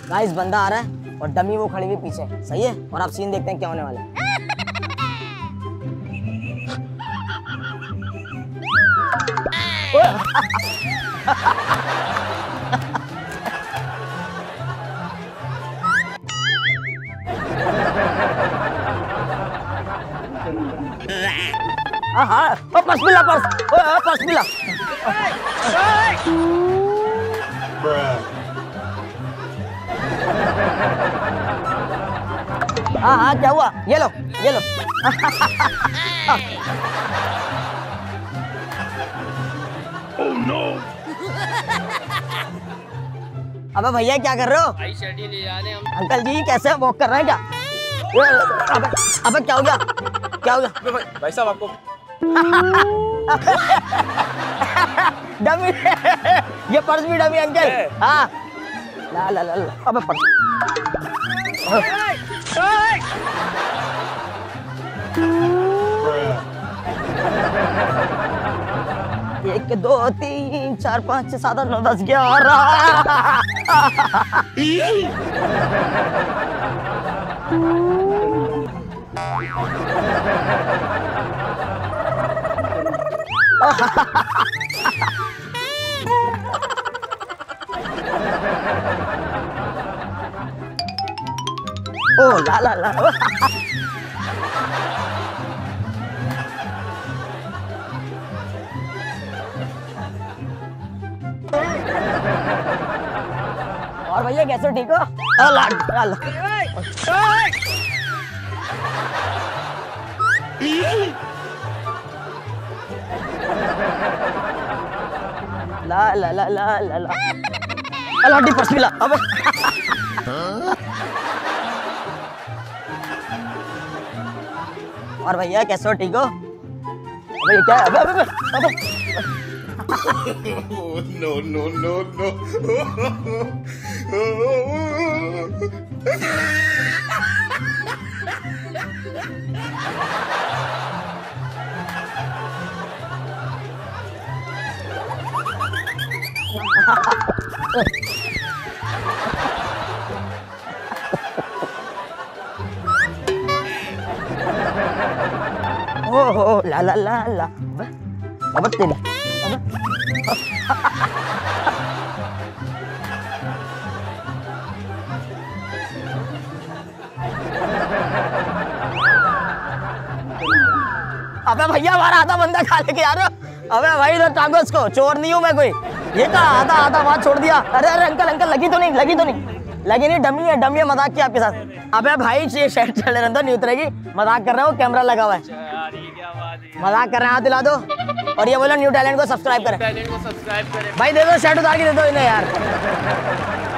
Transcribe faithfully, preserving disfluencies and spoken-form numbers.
Guys बंदा आ रहा है और डमी वो खड़ी हुई पीछे, सही है। और आप सीन देखते हैं क्या होने वाला है। हाँ हाँ, पर्स मिला, पर्स, पर्स मिला। हाँ हाँ, क्या हुआ? ये लो, ये लो। Oh no! अबे भैया क्या कर रहे हो? भाई शेडी ले जा रहे हैं हम। अंकल जी कैसे वॉक कर रहे हैं क्या? अबे अबे क्या हो गया? क्या हो गया? भाई, भाई साहब आपको डमी, ये पर्स भी डमी अंकल। हाँ ला ला ला ला, अबे पर्स। एक दो तीन चार पाँच छह सात आठ नौ दस ग्यारह। ओ ला ला ला। और भैया कैसे ठीक हो? ला ला ला। ला ला ला ला ला ला। अलाडी पर्स मिला। अबे और भैया कैसे हो ठीक हो? अबे ये क्या है? अबे अबे अबे no no no no ओह oh, ला ला ला ला। अबे तेरा अबे अबे भैया हमारा आधा बंदा खा लेके आ रहे हो। अबे भाई इधर टांगो इसको, चोर नहीं हूँ मैं कोई। ये कहा आधा आधा वहां छोड़ दिया। अरे अरे अंकल अंकल लगी तो नहीं, लगी तो नहीं, लगी नहीं, डमी है, डमी है, मजाक किया आपके साथ। अबे भाई ये शर्ट चले रहने दो, नहीं उतरेगी, मजाक कर रहे हो, कैमरा लगा हुआ है, मजाक कर रहे हैं, हाथ दिला दो। और ये बोलो न्यू टैलेंट को सब्सक्राइब करें, टैलेंट को सब्सक्राइब करें भाई। दे दो शर्ट उतार के दे दो इन्हें यार।